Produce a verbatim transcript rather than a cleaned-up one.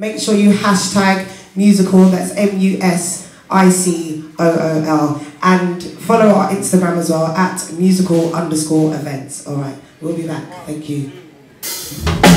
make sure you hashtag Musicool, that's M U S I C O O L, and follow our Instagram as well, at musical underscore events. All right, we'll be back. Thank you.